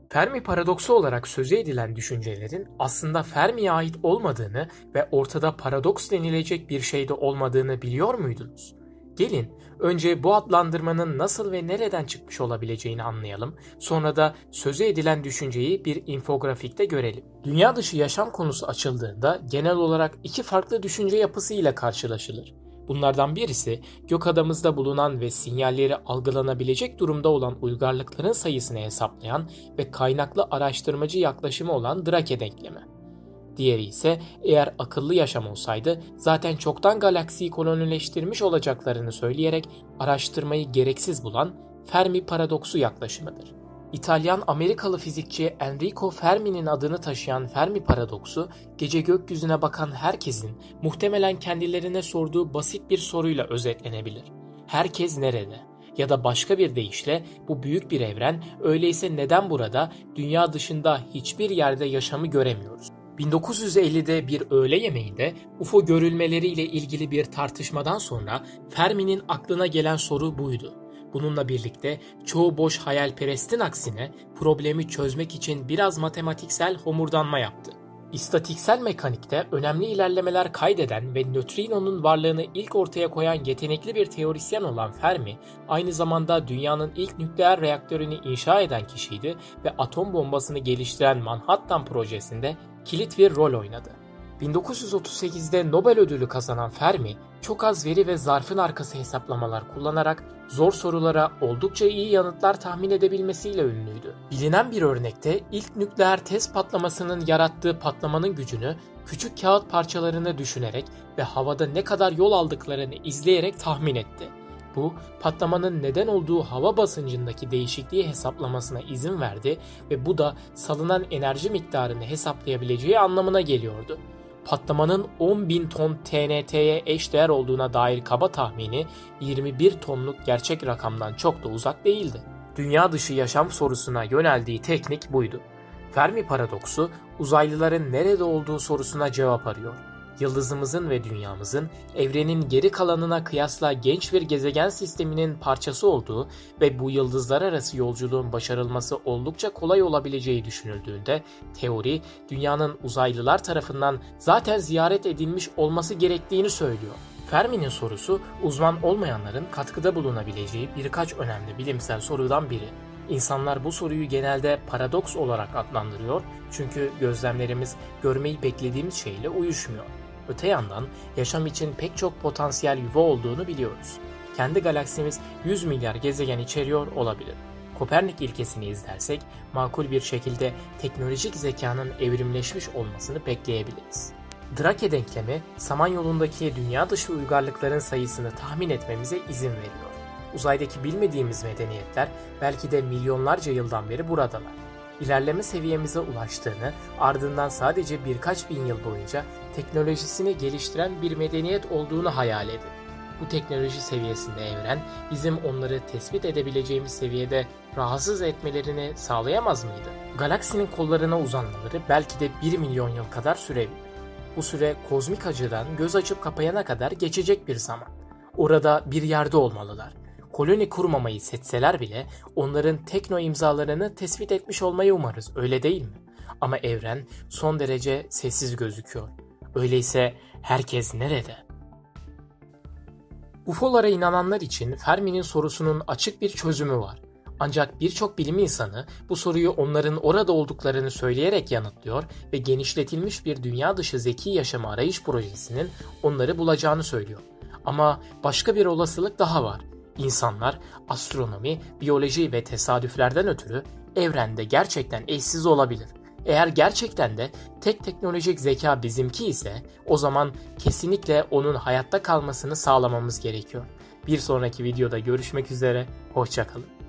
Fermi paradoksu olarak sözü edilen düşüncelerin aslında Fermi'ye ait olmadığını ve ortada paradoks denilecek bir şey de olmadığını biliyor muydunuz? Gelin önce bu adlandırmanın nasıl ve nereden çıkmış olabileceğini anlayalım, sonra da sözü edilen düşünceyi bir infografikte görelim. Dünya dışı yaşam konusu açıldığında genel olarak iki farklı düşünce yapısı ile karşılaşılır. Bunlardan birisi gökadamızda bulunan ve sinyalleri algılanabilecek durumda olan uygarlıkların sayısını hesaplayan ve kaynaklı araştırmacı yaklaşımı olan Drake denklemi. Diğeri ise eğer akıllı yaşam olsaydı zaten çoktan galaksiyi kolonileştirmiş olacaklarını söyleyerek araştırmayı gereksiz bulan Fermi paradoksu yaklaşımıdır. İtalyan-Amerikalı fizikçi Enrico Fermi'nin adını taşıyan Fermi paradoksu, gece gökyüzüne bakan herkesin muhtemelen kendilerine sorduğu basit bir soruyla özetlenebilir. Herkes nerede? Ya da başka bir deyişle bu büyük bir evren, öyleyse neden burada, dünya dışında hiçbir yerde yaşamı göremiyoruz? 1950'de bir öğle yemeğinde UFO görülmeleriyle ilgili bir tartışmadan sonra Fermi'nin aklına gelen soru buydu. Bununla birlikte çoğu boş hayalperestin aksine problemi çözmek için biraz matematiksel homurdanma yaptı. İstatiksel mekanikte önemli ilerlemeler kaydeden ve nötrinonun varlığını ilk ortaya koyan yetenekli bir teorisyen olan Fermi, aynı zamanda dünyanın ilk nükleer reaktörünü inşa eden kişiydi ve atom bombasını geliştiren Manhattan projesinde kilit bir rol oynadı. 1938'de Nobel ödülü kazanan Fermi, çok az veri ve zarfın arkası hesaplamalar kullanarak zor sorulara oldukça iyi yanıtlar tahmin edebilmesiyle ünlüydü. Bilinen bir örnekte ilk nükleer test patlamasının yarattığı patlamanın gücünü küçük kağıt parçalarını düşünerek ve havada ne kadar yol aldıklarını izleyerek tahmin etti. Bu, patlamanın neden olduğu hava basıncındaki değişikliği hesaplamasına izin verdi ve bu da salınan enerji miktarını hesaplayabileceği anlamına geliyordu. Patlamanın 10.000 ton TNT'ye eşdeğer olduğuna dair kaba tahmini 21 tonluk gerçek rakamdan çok da uzak değildi. Dünya dışı yaşam sorusuna yöneldiği teknik buydu. Fermi paradoksu uzaylıların nerede olduğu sorusuna cevap arıyor. Yıldızımızın ve dünyamızın evrenin geri kalanına kıyasla genç bir gezegen sisteminin parçası olduğu ve bu yıldızlar arası yolculuğun başarılması oldukça kolay olabileceği düşünüldüğünde teori dünyanın uzaylılar tarafından zaten ziyaret edilmiş olması gerektiğini söylüyor. Fermi'nin sorusu uzman olmayanların katkıda bulunabileceği birkaç önemli bilimsel sorudan biri. İnsanlar bu soruyu genelde paradoks olarak adlandırıyor çünkü gözlemlerimiz görmeyi beklediğimiz şeyle uyuşmuyor. Öte yandan yaşam için pek çok potansiyel yuva olduğunu biliyoruz. Kendi galaksimiz 100 milyar gezegen içeriyor olabilir. Kopernik ilkesini izlersek makul bir şekilde teknolojik zekanın evrimleşmiş olmasını bekleyebiliriz. Drake denklemi Samanyolu'ndaki dünya dışı uygarlıkların sayısını tahmin etmemize izin veriyor. Uzaydaki bilmediğimiz medeniyetler belki de milyonlarca yıldan beri buradalar. İlerleme seviyemize ulaştığını, ardından sadece birkaç bin yıl boyunca teknolojisini geliştiren bir medeniyet olduğunu hayal edin. Bu teknoloji seviyesinde evren, bizim onları tespit edebileceğimiz seviyede rahatsız etmelerini sağlayamaz mıydı? Galaksinin kollarına uzanmaları belki de 1 milyon yıl kadar sürebilir. Bu süre kozmik açıdan göz açıp kapayana kadar geçecek bir zaman. Orada bir yerde olmalılar. Koloni kurmamayı seçseler bile onların tekno imzalarını tespit etmiş olmayı umarız, öyle değil mi? Ama evren son derece sessiz gözüküyor. Öyleyse herkes nerede? UFO'lara inananlar için Fermi'nin sorusunun açık bir çözümü var. Ancak birçok bilim insanı bu soruyu onların orada olduklarını söyleyerek yanıtlıyor ve genişletilmiş bir dünya dışı zeki yaşamı arayış projesinin onları bulacağını söylüyor. Ama başka bir olasılık daha var. İnsanlar astronomi, biyoloji ve tesadüflerden ötürü evrende gerçekten eşsiz olabilir. Eğer gerçekten de tek teknolojik zeka bizimki ise o zaman kesinlikle onun hayatta kalmasını sağlamamız gerekiyor. Bir sonraki videoda görüşmek üzere, hoşça kalın.